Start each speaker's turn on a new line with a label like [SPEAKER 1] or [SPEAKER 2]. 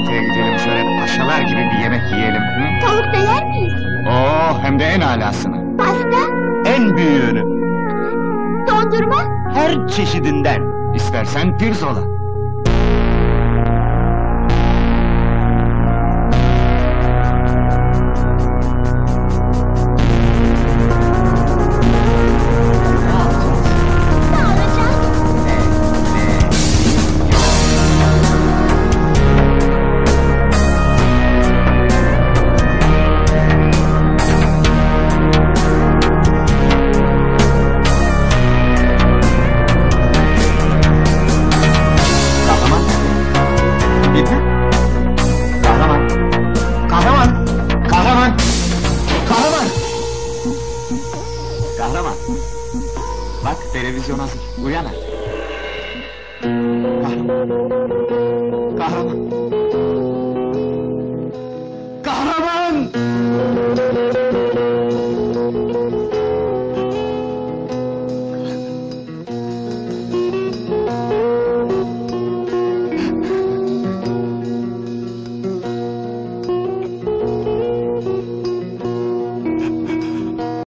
[SPEAKER 1] lokantıya gidelim, şöyle paşalar gibi bir yemek yiyelim. Hı?
[SPEAKER 2] Tavuk da yer miyiz?
[SPEAKER 1] Oo, hem de en alasını.
[SPEAKER 2] Pasta?
[SPEAKER 3] En büyüğünü.
[SPEAKER 2] Dondurma?
[SPEAKER 3] Her çeşidinden.
[SPEAKER 1] İstersen pirzola.
[SPEAKER 2] Ne alacağız?
[SPEAKER 1] Kahraman. Bilmem. Kahraman. Kahraman. Kahraman. Kahraman. Kahraman. Bak, televizyon hazır. Uyan hadi. Kahraman. Kahraman.